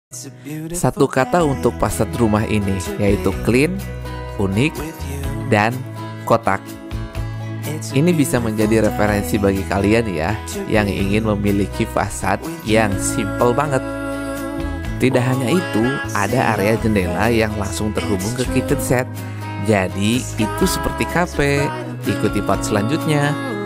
Satu kata untuk fasad rumah ini, yaitu clean, unik, dan kotak. Ini bisa menjadi referensi bagi kalian ya, yang ingin memiliki fasad yang simple banget. Tidak hanya itu, ada area jendela yang langsung terhubung ke kitchen set. Jadi, itu seperti kafe. Ikuti part selanjutnya.